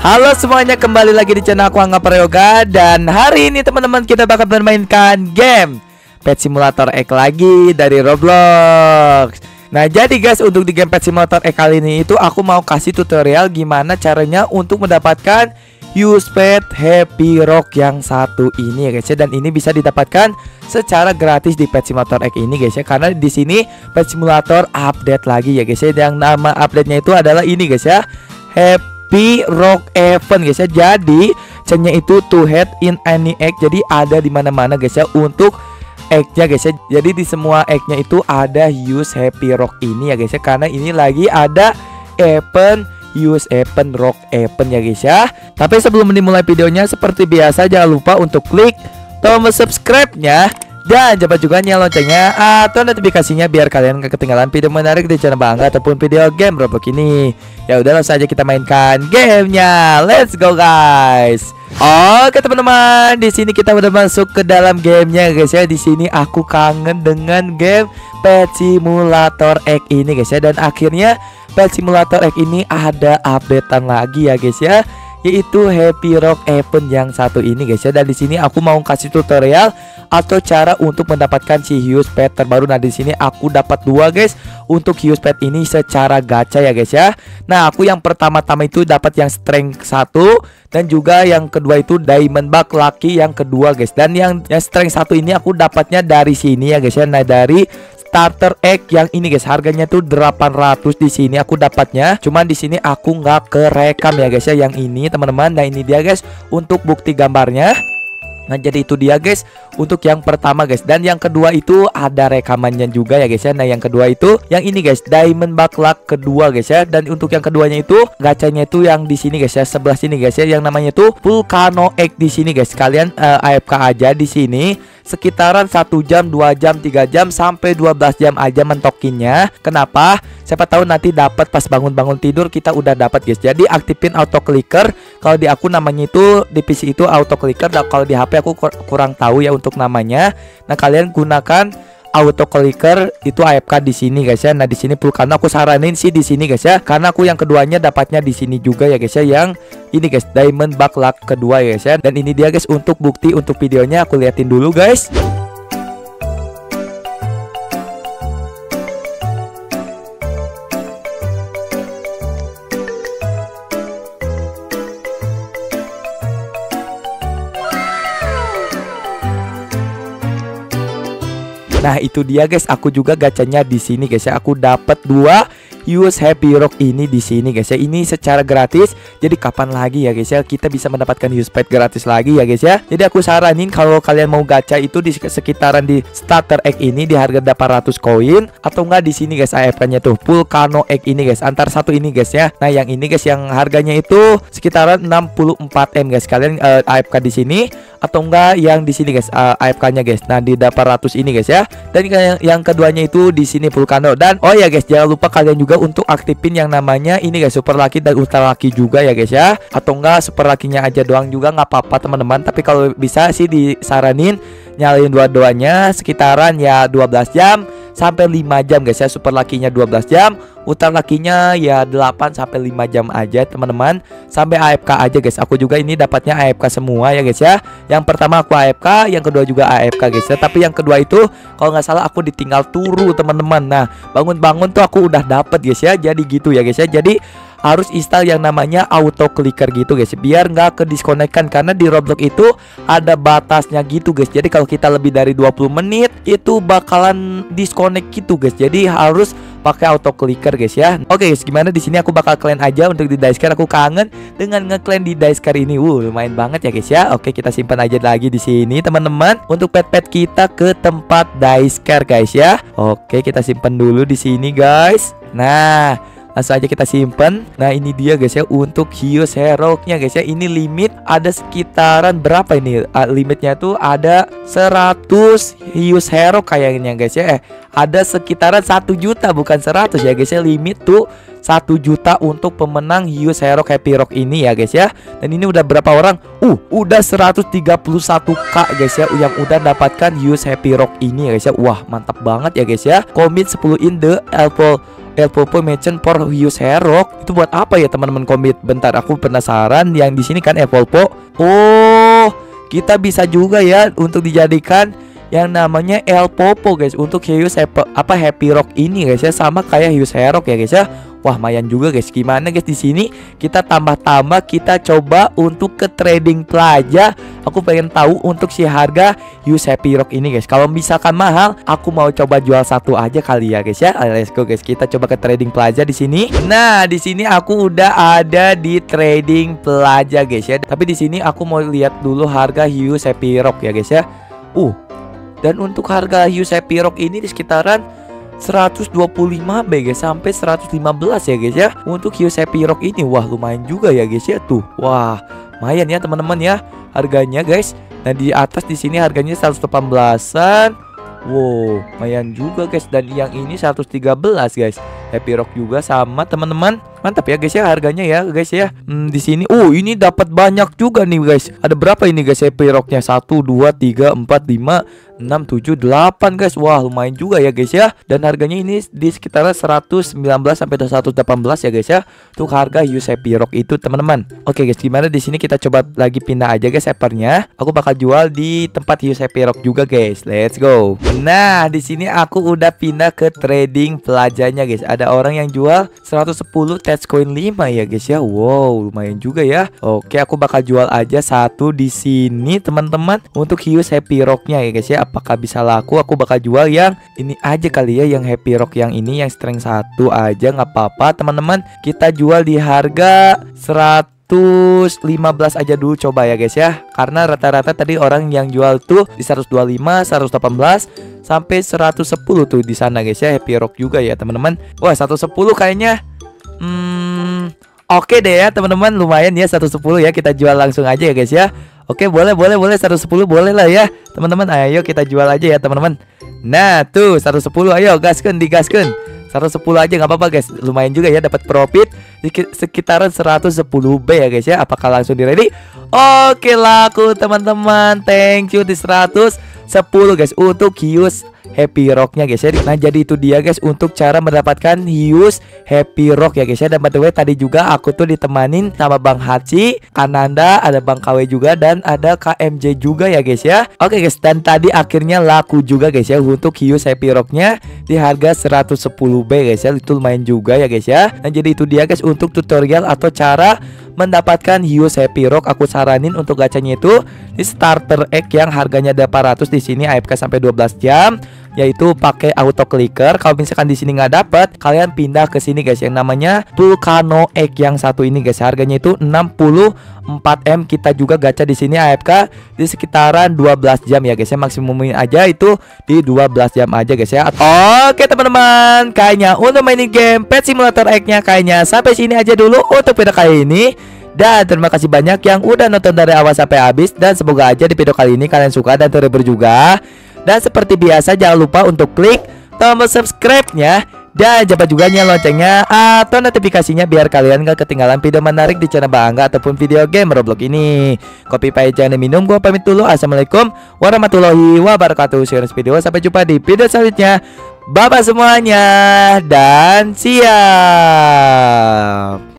Halo semuanya, kembali lagi di channel aku Angga Prayoga. Dan hari ini teman-teman kita bakal bermainkan game Pet Simulator X lagi dari Roblox. Nah jadi guys, untuk di game Pet Simulator X kali ini itu aku mau kasih tutorial gimana caranya untuk mendapatkan use pet Happy Rock yang satu ini ya guys ya. Dan ini bisa didapatkan secara gratis di Pet Simulator X ini guys ya. Karena di sini Pet Simulator update lagi ya guys ya. Yang nama update-nya itu adalah ini guys ya, Happy Rock Event guys ya. Jadi C-nya itu to head in any egg. Jadi ada di mana-mana guys ya untuk egg-nya guys ya. Jadi di semua egg-nya itu ada use Happy Rock ini ya guys ya. Karena ini lagi ada event use event rock event ya guys ya. Tapi sebelum dimulai videonya, seperti biasa jangan lupa untuk klik tombol subscribe-nya dan coba juga nyalain loncengnya atau notifikasinya biar kalian gak ketinggalan video menarik di channel Bangga ataupun video game Roblox ini. Ya udah, langsung aja kita mainkan gamenya. Let's go guys. Oke teman-teman, di sini kita udah masuk ke dalam gamenya guys ya. Di sini aku kangen dengan game Pet Simulator X ini guys ya. Dan akhirnya Pet Simulator X ini ada updatean lagi ya guys ya, yaitu Happy Rock Event yang satu ini guys ya. Dan di sini aku mau kasih tutorial atau cara untuk mendapatkan si Huge Pet terbaru. Nah di sini aku dapat dua guys untuk Huge Pet ini secara gacha ya guys ya. Nah aku yang pertama-tama itu dapat yang strength 1 dan juga yang kedua itu Diamond Bug Lucky yang kedua guys. Dan yang strength 1 ini aku dapatnya dari sini ya guys ya. Nah dari starter egg yang ini guys, harganya tuh 800 di sini aku dapatnya. Cuman di sini aku nggak kerekam ya guys ya yang ini teman-teman. Nah ini dia guys untuk bukti gambarnya. Nah jadi itu dia guys untuk yang pertama guys. Dan yang kedua itu ada rekamannya juga ya guys ya. Nah yang kedua itu yang ini guys, Diamond Bug Luck kedua guys ya. Dan untuk yang keduanya itu gacanya itu yang di sini guys ya, sebelah sini guys ya, yang namanya itu Volcano Egg di sini guys. Kalian AFK aja di sini sekitaran 1 jam, 2 jam, 3 jam sampai 12 jam aja mentokinnya. Kenapa? Siapa tahu nanti dapat pas bangun-bangun tidur kita udah dapat guys. Jadi aktifin auto clicker. Kalau di aku namanya itu di PC itu auto clicker. Dan kalau di HP aku kurang tahu ya untuk namanya. Nah kalian gunakan auto clicker itu AFK di sini guys ya. Nah di sini Volcano aku saranin sih di sini guys ya, karena aku yang keduanya dapatnya di sini juga ya guys ya, yang ini guys Diamond Bug Luck kedua ya guys ya. Dan ini dia guys untuk bukti untuk videonya, aku liatin dulu guys. Nah itu dia guys, aku juga gacanya di sini guys ya. Aku dapat dua use Happy Rock ini di sini guys ya. Ini secara gratis. Jadi kapan lagi ya guys ya kita bisa mendapatkan use pet gratis lagi ya guys ya. Jadi aku saranin kalau kalian mau gacha itu di sekitaran di starter egg ini di harga 800 koin, atau enggak di sini guys AFK-nya tuh Volcano Egg ini guys, antar satu ini guys ya. Nah yang ini guys yang harganya itu sekitaran 64 M guys. Kalian AFK di sini atau enggak yang di sini guys AFK-nya guys. Nah di 800 ini guys ya. Dan yang keduanya itu di sini Volcano. Dan oh ya guys, jangan lupa kalian juga untuk aktifin yang namanya ini guys Super Lucky dan Ultra Lucky juga ya guys ya. Atau enggak Super Lucky-nya aja doang juga nggak apa-apa teman-teman. Tapi kalau bisa sih disaranin nyalain dua-duanya sekitaran ya 12 jam sampai 5 jam guys ya. Super Lucky-nya 12 jam, Ultra Lucky-nya ya 8 sampai 5 jam aja teman-teman. Sampai AFK aja guys. Aku juga ini dapatnya AFK semua ya guys ya. Yang pertama aku AFK, yang kedua juga AFK guys ya. Tapi yang kedua itu kalau nggak salah aku ditinggal turu teman-teman. Nah bangun-bangun tuh aku udah dapet guys ya. Jadi gitu ya guys ya. Jadi harus install yang namanya auto clicker gitu guys, biar nggak ke disconnect-kan. Karena di Roblox itu ada batasnya gitu guys. Jadi kalau kita lebih dari 20 menit itu bakalan disconnect gitu guys. Jadi harus pakai auto clicker guys ya. Oke guys, gimana di sini aku bakal claim aja untuk di Dicecare. Aku kangen dengan nge-claim di Dicecare ini. Lumayan banget ya guys ya. Oke, kita simpan aja lagi di sini teman-teman untuk pet-pet kita ke tempat Dicecare guys ya. Oke, kita simpan dulu di sini guys. Nah langsung aja kita simpen. Nah ini dia guys ya untuk Huge Hero-nya guys ya. Ini limit ada sekitaran berapa ini? Limitnya tuh ada 100 Huge Hero kayaknya guys ya. Ada sekitaran 1 juta bukan 100 ya guys ya. Limit tuh 1 juta untuk pemenang Huge Hero Happy Rock ini ya guys ya. Dan ini udah berapa orang? Udah 131k guys ya yang udah dapatkan Huge Happy Rock ini ya guys ya. Wah mantap banget ya guys ya. Commit 10 in the elbow El Popo Merchant for Hius Herok. Itu buat apa ya teman-teman komit? Bentar, aku penasaran. Yang di sini kan El Popo. Oh, kita bisa juga ya untuk dijadikan yang namanya El Popo guys untuk Hius Happy Rock ini guys ya, sama kayak Hius Herok ya guys ya. Wah, lumayan juga guys. Gimana guys, di sini kita tambah-tambah, kita coba untuk ke Trading Plaza. Aku pengen tahu untuk si harga Hius Happy Rock ini guys. Kalau misalkan mahal, aku mau coba jual satu aja kali ya guys ya. Let's go guys. Kita coba ke Trading Plaza di sini. Nah, di sini aku udah ada di Trading Plaza guys ya. Tapi di sini aku mau lihat dulu harga Hius Happy Rock ya guys ya. Dan untuk harga Hius Happy Rock ini di sekitaran 125B guys, sampai 115 ya guys ya. Untuk Hius Happy Rock ini, wah lumayan juga ya guys ya tuh. Wah, lumayan ya teman-teman ya harganya guys. Nah, di atas di sini harganya 118-an. Wow, lumayan juga guys. Dan yang ini 113 guys. Happy Rock juga sama teman-teman. Mantap ya guys ya harganya ya guys ya. Di sini ini dapat banyak juga nih guys. Ada berapa ini guys Happy Rocknya? 1 2 3 4 5 6 7 8 guys. Wah, lumayan juga ya guys ya. Dan harganya ini di sekitar 119 sampai 118 ya guys ya. Untuk harga Hius Happy Rock itu teman-teman. Oke guys, gimana di sini kita coba lagi pindah aja guys servernya. Aku bakal jual di tempat Hius Happy Rock juga guys. Let's go. Nah, di sini aku udah pindah ke Trading Plaza-nya guys. Ada orang yang jual 110 coin 5 ya guys ya. Wow, lumayan juga ya. Oke, aku bakal jual aja satu di sini teman-teman untuk Hius Happy Rock-nya ya guys ya. Apakah bisa laku? Aku bakal jual yang ini aja kali ya, yang Happy Rock yang ini, yang strength 1 aja nggak apa-apa teman-teman. Kita jual di harga 115 aja dulu coba ya guys ya. Karena rata-rata tadi orang yang jual tuh di 125, 118 sampai 110 tuh di sana guys ya. Happy Rock juga ya teman-teman. Wah, 110 kayaknya oke deh ya teman-teman, lumayan ya 110 ya. Kita jual langsung aja ya guys ya. Oke, boleh 110 boleh lah ya teman-teman. Ayo kita jual aja ya teman-teman. Nah tuh 110, ayo digaskan 110 aja nggak apa-apa guys. Lumayan juga ya, dapat profit sekitaran 110B ya guys ya. Apakah langsung di ready? Oke, laku teman-teman. Thank you di 110 guys untuk Hius Happy Rock-nya guys ya. Nah, jadi itu dia guys untuk cara mendapatkan Hius Happy Rock ya guys ya. Dan by the way tadi juga aku tuh ditemanin sama Bang Haji, Kananda, ada Bang KW juga, dan ada KMJ juga ya guys ya. Oke guys, dan tadi akhirnya laku juga guys ya untuk Hius Happy Rock-nya di harga 110B guys ya. Itu lumayan juga ya guys ya. Nah, jadi itu dia guys untuk tutorial atau cara mendapatkan Hius Happy Rock. Aku saranin untuk gacanya itu di starter egg yang harganya 800 di sini AFK sampai 12 jam, yaitu pakai auto clicker. Kalau misalkan di sini nggak dapat, kalian pindah ke sini guys yang namanya Vulcano Egg yang satu ini guys. Harganya itu 64M. Kita juga gacha di sini AFK di sekitaran 12 jam ya guys ya. Maksimumin aja itu di 12 jam aja guys ya. Oke teman-teman, kayaknya untuk mainin game Pet Simulator Egg-nya kayaknya sampai sini aja dulu untuk video kali ini. Dan terima kasih banyak yang udah nonton dari awal sampai habis. Dan semoga aja di video kali ini kalian suka dan terhibur juga. Dan seperti biasa jangan lupa untuk klik tombol subscribe-nya. Dan jangan juga nyalain loncengnya atau notifikasinya biar kalian gak ketinggalan video menarik di channel Bang Angga ataupun video game Roblox ini. Kopi pahit jangan minum. Gua pamit dulu. Assalamualaikum warahmatullahi wabarakatuh. See you next video. Sampai jumpa di video selanjutnya. Bye bye semuanya dan siap.